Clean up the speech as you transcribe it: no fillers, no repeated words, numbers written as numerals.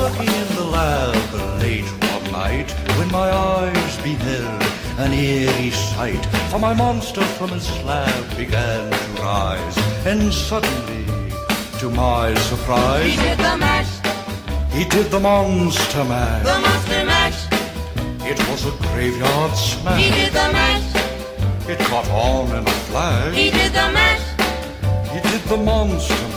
working in the lab late one night when my eyes beheld an eerie sight. For my monster from his slab began to rise, and suddenly, to my surprise, he did the mash. He did the monster mash. The monster mash. It was a graveyard smash. He did the mash. It caught on in a flash. He did the mash. He did the monster